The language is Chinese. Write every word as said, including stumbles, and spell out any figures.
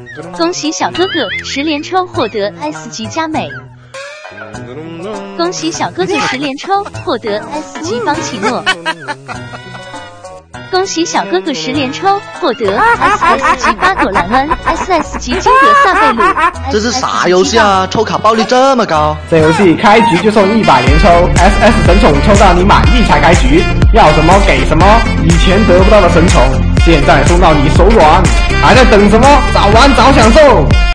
恭喜小哥哥十连抽获得 S 级佳美！恭喜小哥哥十连抽获得 S 级方奇诺！恭喜小哥哥十连抽获得 S S 级巴朵兰恩 ，S S 级金德萨贝鲁。 这是啥游戏啊？抽卡爆率这么高！ 这游戏开局就送一百连抽 ，S S 神宠抽到你满意才开局，要什么给什么，以前得不到的神宠，现在送到你手软，还在等什么？早玩早享受！